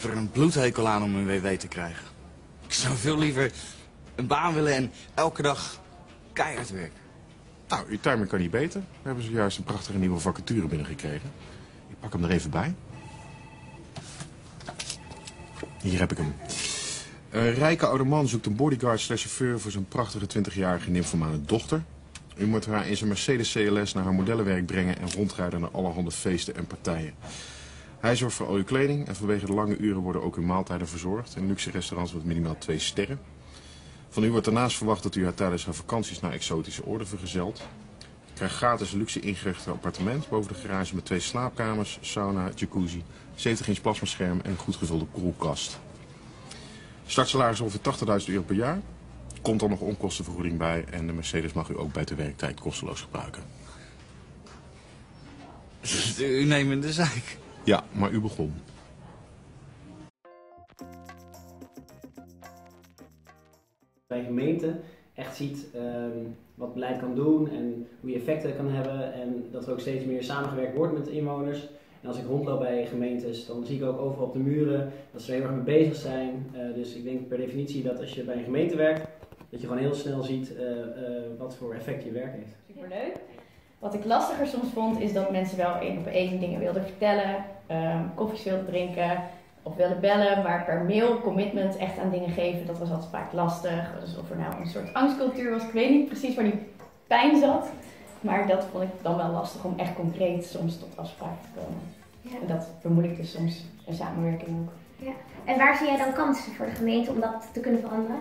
heb er een bloedhekel aan om een WW te krijgen. Ik zou veel liever een baan willen en elke dag keihard werken. Nou, uw timing kan niet beter. We hebben zojuist een prachtige nieuwe vacature binnengekregen. Ik pak hem er even bij. Hier heb ik hem. Een rijke oude man zoekt een bodyguard/chauffeur voor zijn prachtige 20-jarige nymphomane dochter. U moet haar in zijn Mercedes CLS naar haar modellenwerk brengen en rondrijden naar allerhande feesten en partijen. Hij zorgt voor al uw kleding en vanwege de lange uren worden ook uw maaltijden verzorgd in luxe restaurants met minimaal 2 sterren. Van u wordt daarnaast verwacht dat u haar tijdens haar vakanties naar exotische oorden vergezelt. U krijgt gratis luxe ingerichte appartement boven de garage met 2 slaapkamers, sauna, jacuzzi, 70-inch plasmascherm en een goed gevulde koelkast. Startsalaris ongeveer €80.000 per jaar. Komt dan nog onkostenvergoeding bij en de Mercedes mag u ook bij de werktijd kosteloos gebruiken. U neemt in de zaak. Ja, maar u begon. Bij een gemeente echt ziet wat beleid kan doen en hoe je effecten kan hebben en dat er ook steeds meer samengewerkt wordt met de inwoners. En als ik rondloop bij gemeentes, dan zie ik ook overal op de muren dat ze er heel erg mee bezig zijn. Dus ik denk per definitie dat als je bij een gemeente werkt, dat je gewoon heel snel ziet wat voor effect je werk heeft. Superleuk. Wat ik lastiger soms vond, is dat mensen wel 1-op-1 dingen wilden vertellen, koffies wilden drinken of willen bellen, maar per mail commitment echt aan dingen geven, dat was altijd vaak lastig. Dus of er nou een soort angstcultuur was, ik weet niet precies waar die pijn zat, maar dat vond ik dan wel lastig om echt concreet soms tot afspraken te komen. Ja. En dat vermoedelijk dus soms een samenwerking ook. Ja. En waar zie jij dan kansen voor de gemeente om dat te kunnen veranderen?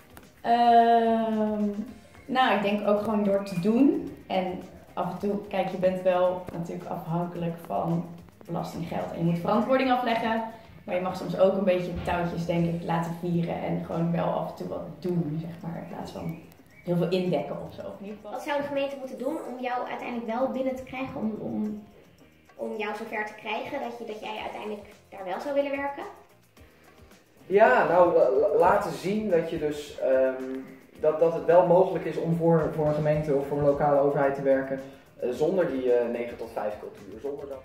Nou, ik denk ook gewoon door te doen. En af en toe, kijk, je bent wel natuurlijk afhankelijk van belastinggeld en je moet verantwoording afleggen. Maar je mag soms ook een beetje touwtjes, denk ik, laten vieren en gewoon wel af en toe wat doen, zeg maar. In plaats van heel veel indekken of zo. In ieder geval. Wat zou de gemeente moeten doen om jou uiteindelijk wel binnen te krijgen, om jou zover te krijgen dat jij uiteindelijk daar wel zou willen werken? Ja, nou, laten zien dat je dus dat het wel mogelijk is om voor een gemeente of voor een lokale overheid te werken zonder die 9 tot 5 cultuur. Zonder dat...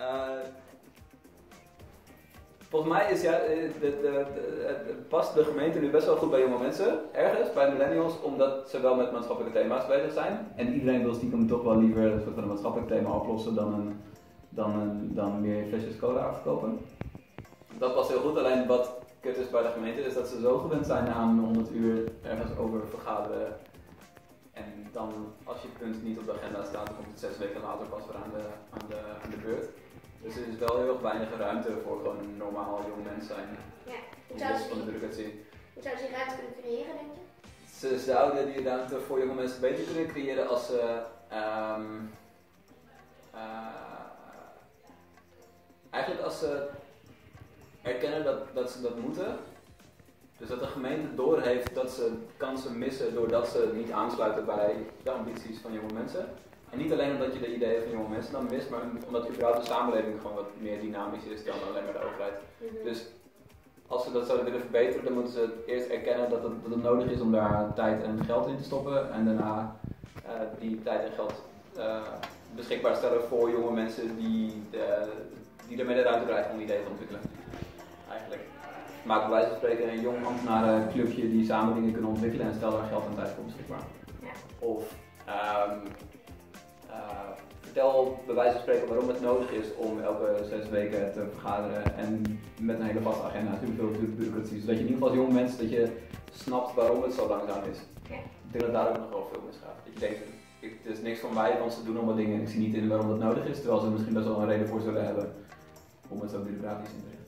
Volgens mij is past de gemeente nu best wel goed bij jonge mensen, ergens, bij millennials, omdat ze wel met maatschappelijke thema's bezig zijn. En iedereen wil stiekem toch wel liever een soort van een maatschappelijk thema oplossen dan meer flesjes cola afkopen. Dat past heel goed, alleen wat kut is bij de gemeente is dat ze zo gewend zijn aan 100 uur ergens over vergaderen. En dan, als je punt niet op de agenda staat, dan komt het 6 weken later pas weer aan de beurt. Dus er is wel heel weinig ruimte voor gewoon een normaal jong mens zijn. Ja. Hoe zouden ze die ruimte kunnen creëren, denk je? Ze zouden die ruimte voor jonge mensen beter kunnen creëren als ze eigenlijk als ze erkennen dat ze dat moeten. Dus dat de gemeente doorheeft dat ze kansen missen doordat ze niet aansluiten bij de ambities van jonge mensen. En niet alleen omdat je de ideeën van jonge mensen dan mist, maar omdat überhaupt de samenleving gewoon wat meer dynamisch is dan alleen maar de overheid. Dus als ze dat zouden willen verbeteren, dan moeten ze eerst erkennen dat het nodig is om daar tijd en geld in te stoppen. En daarna die tijd en geld beschikbaar stellen voor jonge mensen die ermee de ruimte krijgen om ideeën te ontwikkelen. Eigenlijk maak bij wijze van spreken een jong ambtenarenclubje die samen dingen kunnen ontwikkelen en stel daar geld en tijd voor beschikbaar. Ja. Of vertel bij wijze van spreken waarom het nodig is om elke 6 weken te vergaderen en met een hele vaste agenda, natuurlijk veel bureaucratie, zodat je in ieder geval als jong mens dat je snapt waarom het zo langzaam is. Ja. Ik denk dat daar ook nog wel veel misgaat. Dat je denkt, het is niks van mij, want ze doen allemaal dingen en ik zie niet in waarom dat nodig is, terwijl ze misschien best wel een reden voor zullen hebben om het zo bureaucratisch in te richten.